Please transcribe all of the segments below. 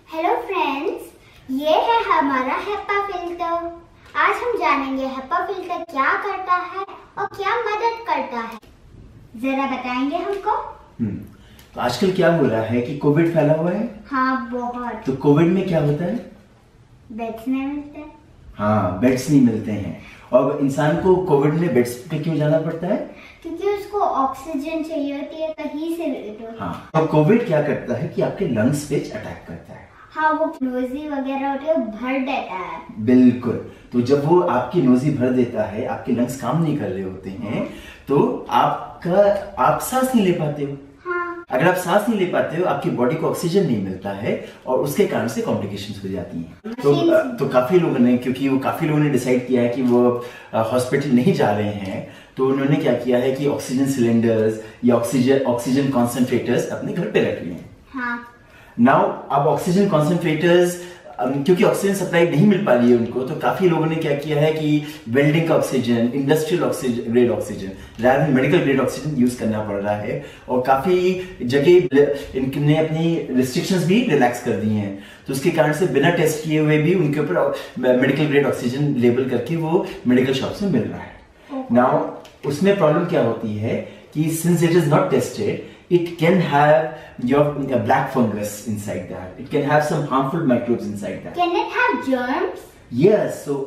Hello friends, ये है हमारा हेपा फिल्टर। आज हम जानेंगे हेपा फिल्टर क्या करता है और क्या मदद करता है। जरा बताएंगे हमको। तो आजकल क्या हो रहा है कि कोविड फैला हुआ है। हाँ, बहुत। तो कोविड में क्या होता है? बेड्स नहीं मिलते। हाँ, बेड्स नहीं मिलते हैं। और इंसान को कोविड में बेड्स पे क्यों जाना पड़ता है? क्योंकि उसको ऑक्सीजन चाहिए होती है कहीं से। हाँ, और कोविड क्या करता है कि आपके लंग्स पे अटैक करता है। हाँ, वो नोजी वगैरह होते हैं, भर देता है। बिल्कुल। तो जब वो आपकी नोजी भर देता है, आपके लंग्स काम नहीं कर रहे होते हैं, तो आप सांस नहीं ले पाते हो। हाँ। अगर आप सांस नहीं ले पाते हो, आपकी बॉडी को ऑक्सीजन नहीं मिलता है और उसके कारण से कॉम्प्लिकेशंस हो जाती हैं। तो काफी लोगों ने, क्योंकि वो काफी लोगों ने डिसाइड किया है कि वो हॉस्पिटल नहीं जा रहे हैं, तो उन्होंने क्या किया है कि ऑक्सीजन सिलेंडर्स या ऑक्सीजन कॉन्सेंट्रेटर्स अपने घर पे रख लिए हैं। हाँ। नाउ अब ऑक्सीजन कॉन्सेंट्रेटर्स, क्योंकि ऑक्सीजन सप्लाई नहीं मिल पा रही है उनको, तो काफी लोगों ने क्या किया है कि वेल्डिंग का oxygen, industrial oxygen grade oxygen, rather than medical grade oxygen use करना पड़ रहा है। और काफी जगह इनने अपनी रिस्ट्रिक्शंस भी रिलैक्स कर दी हैं, तो उसके कारण से बिना टेस्ट किए हुए भी उनके ऊपर मेडिकल ग्रेड ऑक्सीजन लेबल करके वो मेडिकल शॉप्स में मिल रहा है। नाउ उसमें प्रॉब्लम क्या होती है कि since it is not tested, it can have your black fungus inside that. It can have some harmful microbes inside that. Can it have germs? Yes. So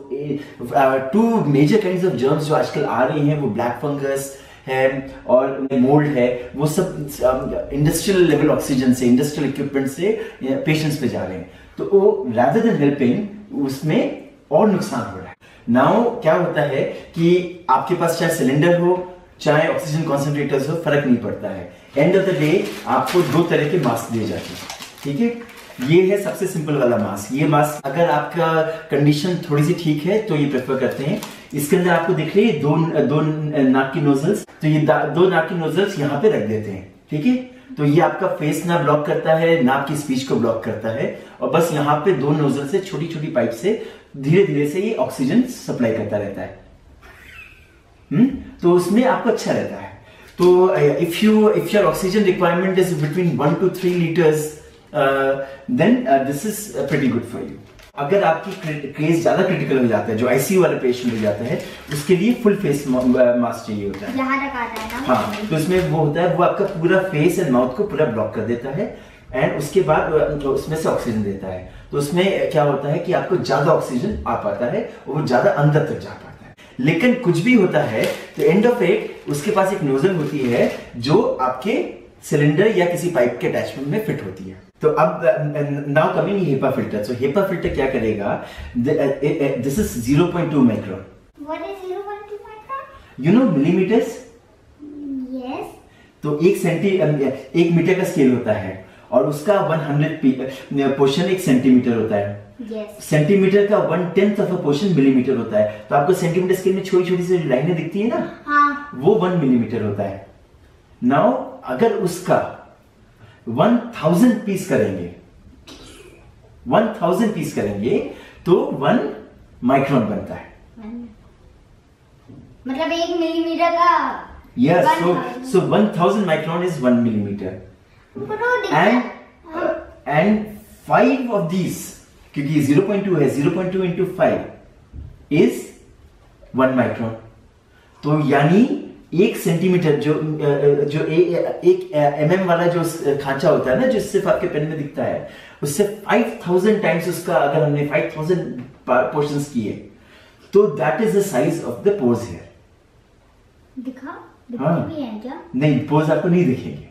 two major kinds of germs जो आजकल आ रही हैं, वो black fungus है और mould है। वो सब इंडस्ट्रियल लेवल ऑक्सीजन से, इंडस्ट्रियल इक्विपमेंट से पेशेंट्स पे जा रहे हैं, तो वो rather than helping उसमें और नुकसान हो रहा है। नाउ क्या होता है कि आपके पास चाहे सिलेंडर हो, चाहे ऑक्सीजन कॉन्सेंट्रेटर्स हो, फर्क नहीं पड़ता है। एंड ऑफ द डे आपको दो तरह के मास्क दिए जाते हैं, ठीक है। ये है सबसे सिंपल वाला मास्क। ये मास्क अगर आपका कंडीशन थोड़ी सी ठीक है तो ये प्रेफर करते हैं। इसके अंदर आपको दिख रही है दो नाक की नोजल्स, तो ये दो नाक की नोजल्स यहाँ पे रख देते हैं, ठीक है। तो ये आपका फेस ना ब्लॉक करता है, नाक की स्पीच को ब्लॉक करता है, और बस यहाँ पे दो नोजल से, छोटी छोटी पाइप से धीरे धीरे से ये ऑक्सीजन सप्लाई करता रहता है। तो उसमें आपको अच्छा रहता है। तो if your oxygen requirement is between 1 to 3 liters, then this is pretty good for you. अगर आपकी केस ज्यादा क्रिटिकल हो जाता है, जो आईसीयू वाला पेशेंट हो जाता है, उसके लिए फुल फेस मास्क चाहिए होता है। यहाँ तक आता है ना? हाँ, तो उसमें वो होता है, वो आपका पूरा फेस एंड माउथ को पूरा ब्लॉक कर देता है, एंड उसके बाद उसमें से ऑक्सीजन देता है। तो उसमें क्या होता है कि आपको ज्यादा ऑक्सीजन आ पाता है और वो ज्यादा अंदर तक जा पाता है। लेकिन कुछ भी होता है तो एंड ऑफ इट उसके पास एक नोजल होती है जो आपके सिलेंडर या किसी पाइप के अटैचमेंट में फिट होती है। तो अब now coming HEPA filter. So HEPA filter क्या करेगा? This is 0.2 micron. What is 0.2 micron? You know millimetres? Yes. तो 1 मीटर का स्केल होता है और उसका 100 पोर्शन 1 सेंटीमीटर होता है। Yes. सेंटीमीटर का 1/10 ऑफ अ पोर्शन मिलीमीटर होता है। तो आपको सेंटीमीटर स्केल में छोटी छोटी सी लाइनें दिखती है ना? हाँ। वो 1 मिलीमीटर होता है। नाउ अगर उसका 1000 पीस करेंगे, 1000 पीस करेंगे तो 1 माइक्रोन बनता है। मतलब 1 मिलीमीटर का? Yes, so 1000 micron is 1 millimeter. And 5 of these, क्योंकि 0.2 है, 0.2 into 5 is 1 माइक्रोन। तो यानी 1 सेंटीमीटर जो एक mm वाला जो खांचा होता है ना, जो सिर्फ आपके पेन में दिखता है, उससे 5000 टाइम्स उसका अगर हमने 5000 पोर्शंस किए, तो that is the size of the pores here. दिखा? हाँ। भी है क्या? नहीं, पोर्स आपको नहीं दिखेंगे।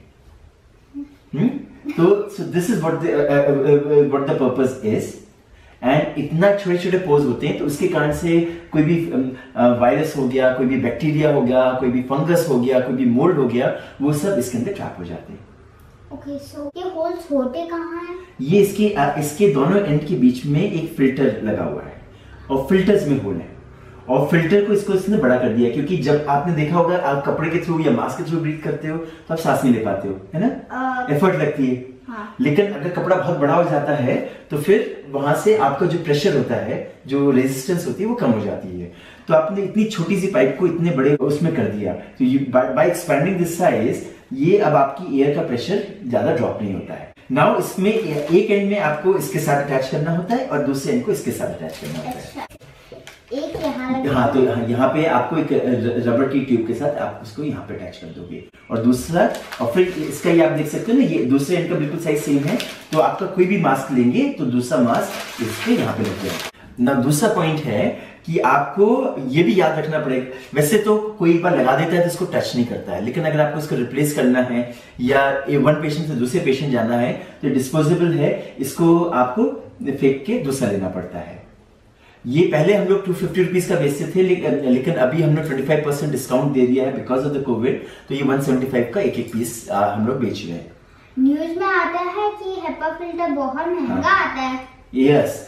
तो so this is what the purpose is. And इतना छोटे छोटे पोर्स होते हैं, तो उसके कारण से कोई भी वायरस हो गया, कोई भी बैक्टीरिया हो गया, कोई भी फंगस हो गया, कोई भी मोल्ड हो गया, वो सब इसके अंदर ट्रैप हो जाते हैं। ओके, सो ये होल्स होते कहाँ हैं? ये इसके दोनों एंड के बीच में एक फिल्टर लगा हुआ है और फिल्टर्स में होल है, और फिल्टर को इसने बड़ा कर दिया, क्योंकि जब आपने देखा होगा आप कपड़े के थ्रू या मास्क के थ्रू ब्रीथ करते हो तो आप सांस नहीं ले पाते हो, है ना? एफर्ट लगती है। हाँ। लेकिन अगर कपड़ा बहुत बड़ा हो जाता है तो फिर वहां से आपका जो प्रेशर होता है, जो रेजिस्टेंस होती है, वो कम हो जाती है। तो आपने इतनी छोटी सी पाइप को इतने बड़े उसमें कर दिया, तो बाय एक्सपैंडिंग दिस साइज, ये अब आपकी एयर का प्रेशर ज्यादा ड्रॉप नहीं होता है। नाउ इसमें एक एंड में आपको इसके साथ अटैच करना होता है और दूसरे एंड को इसके साथ अटैच करना होता है। अच्छा, एक यहाँ हाँ, तो यहाँ पे आपको एक रबर की ट्यूब के साथ आप उसको यहाँ पे अटैच कर दोगे और दूसरा, और फिर इसका ये आप देख सकते हो ना, ये दूसरे एंड का बिल्कुल साइज सेम है। तो आपका कोई भी मास्क लेंगे तो दूसरा मास्क इसके यहाँ पे लग जाएगा ना। दूसरा पॉइंट है कि आपको ये भी याद रखना पड़ेगा, वैसे तो कोई एक बार लगा देता है तो इसको टच नहीं करता है, लेकिन अगर आपको इसको रिप्लेस करना है या वन पेशेंट से दूसरे पेशेंट जाना है तो डिस्पोजेबल है, इसको आपको फेंक के दूसरा लेना पड़ता है। ये पहले हम लोग 250 रुपीज का बेचते थे, लेकिन अभी हमने 25% डिस्काउंट दे दिया है बिकॉज ऑफ द कोविड। तो ये 175 का एक पीस हम लोग बेच रहे हैं। न्यूज में आता है कि हेपा फिल्टर बहुत महंगा आता है। यस,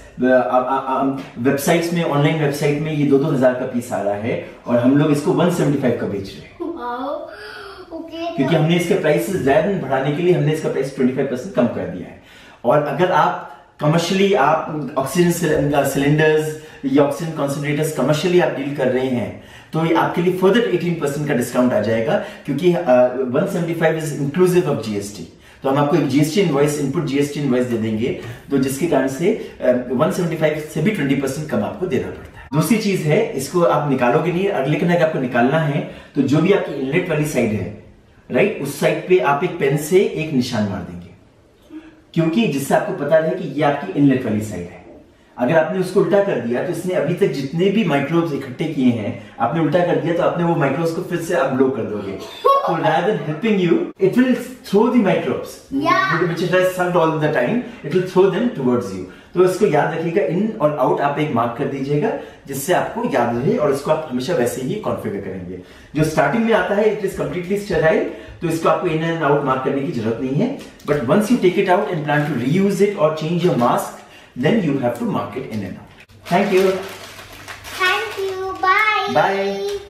वेबसाइट्स में, ऑनलाइन वेबसाइट में ये 2-2 हजार का पीस आ रहा है और हम लोग इसको 175 का बेच रहे हैं। क्योंकि हमने इसके प्राइस ज्यादा बढ़ाने के लिए हमने इसका प्राइस 25% कम कर दिया है। और अगर आप कमर्शियली आप ऑक्सीजन सिलेंडर्स या ऑक्सीजन कॉन्सेंट्रेटर्स कमर्शियली आप डील कर रहे हैं तो ये आपके लिए फर्दर 18% का डिस्काउंट आ जाएगा, क्योंकि 175 इज इंक्लूसिव ऑफ जीएसटी। तो हम आपको एक GST invoice, input GST invoice दे देंगे, तो जिसके कारण से 175 से भी 20% कम आपको देना पड़ता है। दूसरी चीज है, इसको आप निकालोगे नहीं, लेकिन अगर आपको निकालना है तो जो भी आपकी इनलेट वाली साइड है, राइट, उस साइड पे आप एक पेन से एक निशान मार देंगे, क्योंकि जिससे आपको पता रहे कि ये आपकी इनलेट वाली साइड है। अगर आपने उसको उल्टा कर दिया तो इसने अभी तक जितने भी माइक्रोब्स इकट्ठे किए हैं, आपने उल्टा कर दिया तो आपने वो माइक्रोब्स को फिर से आप ब्लो कर दोगे। So rather than helping you, it will throw the microbes, which it has sucked all the time. It will throw them towards you. तो इसको याद रखिएगा, इन और आउट आप एक मार्क कर दीजिएगा, जिससे आपको याद रहे, और इसको आप हमेशा वैसे ही कॉन्फ़िगर करेंगे। जो स्टार्टिंग में आता है इट इज कम्प्लीटली स्टेराइल, तो इसको आपको इन एंड आउट मार्क करने की जरूरत नहीं है। But once you take it out and plan to reuse it or change your mask, then you have to mark it in and out. Thank you. Thank you. Bye. Bye.